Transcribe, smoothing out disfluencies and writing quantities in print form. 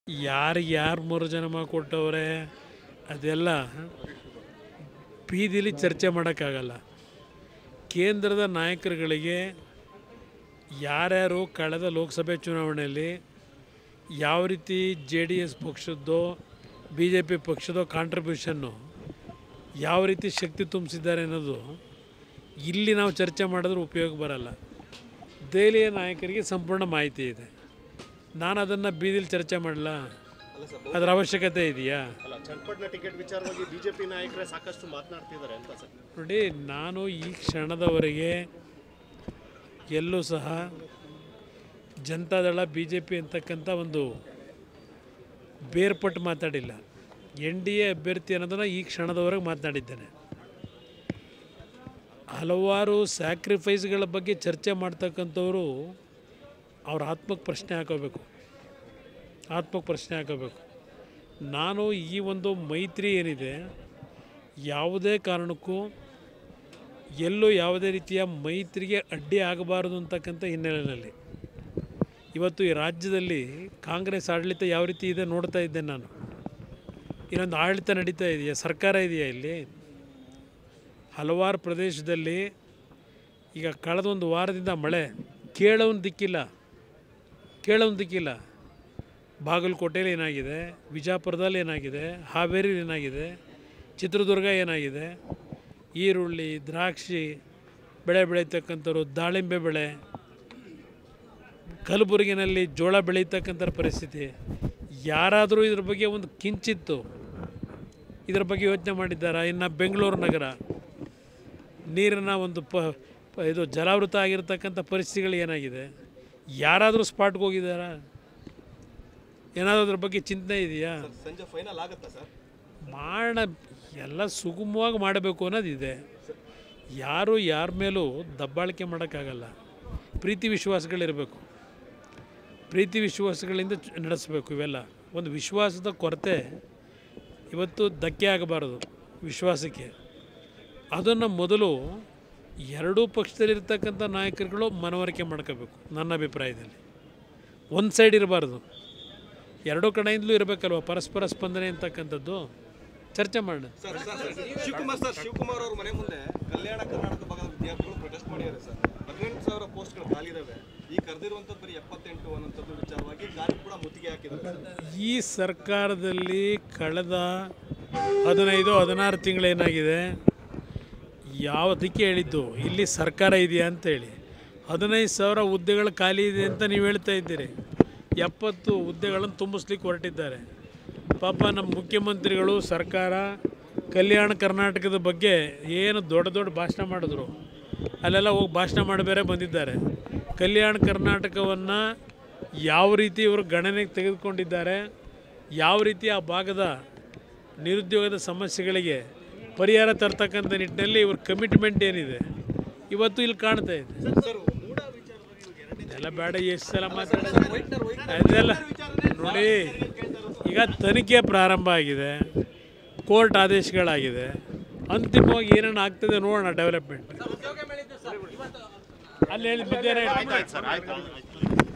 ಯಾರು 3 ಜನ್ಮ ಕೊಟ್ಟವ್ರೆ ಅದೆಲ್ಲ ಬೀದಿಲಿ ಚರ್ಚೆ ಮಾಡೋಕ್ಕಾಗಲ್ಲ. ಕೇಂದ್ರದ ನಾಯಕರುಗಳಿಗೆ ಯಾರ್ಯಾರು ಕಳೆದ ಲೋಕಸಭೆ ಚುನಾವಣೆಯಲ್ಲಿ ಯಾವ ರೀತಿ JDS ಪಕ್ಷದ್ದೋ BJP ಪಕ್ಷದೋ ಕಾಂಟ್ರಿಬ್ಯೂಷನ್ನು ಯಾವ ರೀತಿ ಶಕ್ತಿ ತುಂಬಿಸಿದ್ದಾರೆ ಅನ್ನೋದು ಇಲ್ಲಿ ನಾವು ಚರ್ಚೆ ಮಾಡಿದ್ರೆ ಉಪಯೋಗ ಬರಲ್ಲ. ದೆಹಲಿಯ ನಾಯಕರಿಗೆ ಸಂಪೂರ್ಣ ಮಾಹಿತಿ ಇದೆ. ನಾನು ಅದನ್ನು ಬೀದಿಲಿ ಚರ್ಚೆ ಮಾಡಲ್ಲ, ಅದರ ಅವಶ್ಯಕತೆ ಇದೆಯಾ? ಬಿಜೆಪಿ ನಾಯಕರೇ ಸಾಕಷ್ಟು ಮಾತನಾಡ್ತಿದ್ದಾರೆ ಅಂತ ಸರ್. ನೋಡಿ, ನಾನು ಈ ಕ್ಷಣದವರೆಗೆ ಎಲ್ಲೂ ಸಹ ಜನತಾದಳ BJP ಅಂತಕ್ಕಂಥ ಒಂದು ಬೇರ್ಪಟ್ಟು ಮಾತಾಡಿಲ್ಲ. NDA ಅಭ್ಯರ್ಥಿ ಅನ್ನೋದನ್ನು ಈ ಕ್ಷಣದವರೆಗೆ ಮಾತನಾಡಿದ್ದೇನೆ. ಹಲವಾರು ಸ್ಯಾಕ್ರಿಫೈಸ್ಗಳ ಬಗ್ಗೆ ಚರ್ಚೆ ಮಾಡ್ತಕ್ಕಂಥವರು ಅವ್ರ ಆತ್ಮಕ್ಕೆ ಪ್ರಶ್ನೆ ಹಾಕೋಬೇಕು. ನಾನು ಈ ಒಂದು ಮೈತ್ರಿ ಏನಿದೆ, ಯಾವುದೇ ಕಾರಣಕ್ಕೂ ಎಲ್ಲೂ ಯಾವುದೇ ರೀತಿಯ ಮೈತ್ರಿಗೆ ಅಡ್ಡಿ ಆಗಬಾರದು ಅಂತಕ್ಕಂಥ ಹಿನ್ನೆಲೆಯಲ್ಲಿ ಇವತ್ತು ಈ ರಾಜ್ಯದಲ್ಲಿ ಕಾಂಗ್ರೆಸ್ ಆಡಳಿತ ಯಾವ ರೀತಿ ಇದೆ ನೋಡ್ತಾ ಇದ್ದೆ ನಾನು. ಇನ್ನೊಂದು ಆಡಳಿತ ನಡೀತಾ ಇದೆಯಾ, ಸರ್ಕಾರ ಇದೆಯಾ ಇಲ್ಲಿ? ಹಲವಾರು ಪ್ರದೇಶದಲ್ಲಿ ಈಗ ಕಳೆದ ಒಂದು ವಾರದಿಂದ ಮಳೆ ಕೇಳೋನ್ ದಿಕ್ಕಿಲ್ಲ. ಬಾಗಲಕೋಟೆಯಲ್ಲಿ ಏನಾಗಿದೆ, ವಿಜಯಪುರದಲ್ಲಿ ಏನಾಗಿದೆ, ಹಾವೇರಿಯಲ್ಲಿ ಏನಾಗಿದೆ, ಚಿತ್ರದುರ್ಗ ಏನಾಗಿದೆ, ಈರುಳ್ಳಿ ದ್ರಾಕ್ಷಿ ಬೆಳೆ ಬೆಳೀತಕ್ಕಂಥವ್ರು, ದಾಳಿಂಬೆ ಬೆಳೆ, ಕಲಬುರಗಿನಲ್ಲಿ ಜೋಳ ಬೆಳೀತಕ್ಕಂಥ ಪರಿಸ್ಥಿತಿ. ಯಾರಾದರೂ ಇದ್ರ ಬಗ್ಗೆ ಒಂದು ಕಿಂಚಿತ್ತು ಇದರ ಬಗ್ಗೆ ಯೋಚನೆ ಮಾಡಿದ್ದಾರಾ? ಇನ್ನು ಬೆಂಗಳೂರು ನಗರ ನೀರಿನ ಒಂದು ಇದು ಜಲಾವೃತ ಆಗಿರ್ತಕ್ಕಂಥ ಪರಿಸ್ಥಿತಿಗಳು ಏನಾಗಿದೆ? ಯಾರಾದರೂ ಸ್ಪಾಟ್ಗೆ ಹೋಗಿದ್ದಾರಾ? ಏನಾದರೂ ಅದ್ರ ಬಗ್ಗೆ ಚಿಂತನೆ ಇದೆಯಾ? ಸಂಜೆ ಫೈನಲ್ ಆಗುತ್ತಾ ಸರ್? ಮಾಡೋಣ, ಎಲ್ಲ ಸುಗಮವಾಗಿ ಮಾಡಬೇಕು ಅನ್ನೋದಿದೆ. ಯಾರು ಯಾರ ಮೇಲೂ ದಬ್ಬಾಳಿಕೆ ಮಾಡೋಕ್ಕಾಗಲ್ಲ. ಪ್ರೀತಿ ವಿಶ್ವಾಸಗಳಿರಬೇಕು, ಪ್ರೀತಿ ವಿಶ್ವಾಸಗಳಿಂದ ನಡೆಸಬೇಕು. ಇವೆಲ್ಲ ಒಂದು ವಿಶ್ವಾಸದ ಕೊರತೆ ಇವತ್ತು ಧಕ್ಕೆ ಆಗಬಾರದು ವಿಶ್ವಾಸಕ್ಕೆ. ಅದನ್ನು ಮೊದಲು ಎರಡೂ ಪಕ್ಷದಲ್ಲಿರ್ತಕ್ಕಂಥ ನಾಯಕರುಗಳು ಮನವರಿಕೆ ಮಾಡ್ಕೋಬೇಕು. ನನ್ನ ಅಭಿಪ್ರಾಯದಲ್ಲಿ ಒಂದು ಸೈಡ್ ಇರಬಾರ್ದು, ಎರಡೂ ಕಡೆಯಿಂದಲೂ ಇರಬೇಕಲ್ವ ಪರಸ್ಪರ ಸ್ಪಂದನೆ ಅಂತಕ್ಕಂಥದ್ದು. ಚರ್ಚೆ ಮಾಡೋಣ. ಶಿವಕುಮಾರ್ ಅವ್ರ ಮನೆ ಮುಂದೆ ಕಲ್ಯಾಣ ಕರ್ನಾಟಕ ಭಾಗದ ವಿದ್ಯಾರ್ಥಿಗಳು ಪ್ರೊಟೆಸ್ಟ್ ಮಾಡಿದ್ದಾರೆ ಸರ್. 18,000 ಪೋಸ್ಟ್ಗಳು ಖಾಲಿದಾವೆ. ಈ ಕರೆದಿರುವಂಥದ್ದು ಬರೀ 78 ಅನ್ನೋಂಥದ್ದು ವಿಚಾರವಾಗಿ ಗಾಡಿ ಕೂಡ ಮುತ್ತಿಗೆ ಹಾಕಿದ್ದಾರೆ. ಈ ಸರ್ಕಾರದಲ್ಲಿ ಕಳೆದ 15-16 ತಿಂಗಳೇನಾಗಿದೆ, ಯಾವುದಕ್ಕೆ ಹೇಳಿದ್ದು ಇಲ್ಲಿ ಸರ್ಕಾರ ಇದೆಯಾ ಅಂತೇಳಿ 15,000 ಹುದ್ದೆಗಳು ಖಾಲಿ ಇದೆ ಅಂತ ನೀವು ಹೇಳ್ತಾ ಇದ್ದೀರಿ. 70 ಹುದ್ದೆಗಳನ್ನು ತುಂಬಿಸ್ಲಿಕ್ಕೆ ಹೊರಟಿದ್ದಾರೆ. ಪಾಪ ನಮ್ಮ ಮುಖ್ಯಮಂತ್ರಿಗಳು ಸರ್ಕಾರ ಕಲ್ಯಾಣ ಕರ್ನಾಟಕದ ಬಗ್ಗೆ ಏನು ದೊಡ್ಡ ಭಾಷಣ ಮಾಡಿದ್ರು, ಅಲ್ಲೆಲ್ಲ ಹೋಗಿ ಭಾಷಣ ಮಾಡಿ ಬೇರೆ ಬಂದಿದ್ದಾರೆ. ಕಲ್ಯಾಣ ಕರ್ನಾಟಕವನ್ನು ಯಾವ ರೀತಿ ಇವರು ಗಣನೆಗೆ ತೆಗೆದುಕೊಂಡಿದ್ದಾರೆ, ಯಾವ ರೀತಿ ಆ ಭಾಗದ ನಿರುದ್ಯೋಗದ ಸಮಸ್ಯೆಗಳಿಗೆ ಪರಿಹಾರ ತರ್ತಕ್ಕಂಥ ನಿಟ್ಟಿನಲ್ಲಿ ಇವ್ರ ಕಮಿಟ್ಮೆಂಟ್ ಏನಿದೆ ಇವತ್ತು ಇಲ್ಲಿ ಕಾಣ್ತಾ ಇದೆ. ಎಲ್ಲ ಬೇಡ, ಎಷ್ಟು ಸಲ ಮಾತಾಡೋದು ಅದೆಲ್ಲ ನೋಡಿ. ಈಗ ತನಿಖೆ ಪ್ರಾರಂಭ ಆಗಿದೆ, ಕೋರ್ಟ್ ಆದೇಶಗಳಾಗಿದೆ, ಅಂತಿಮವಾಗಿ ಏನೇನು ಆಗ್ತದೆ ನೋಡೋಣ. ಡೆವಲಪ್ಮೆಂಟ್ ಅಲ್ಲಿ ಹೇಳಿದ್ದೇನೆ.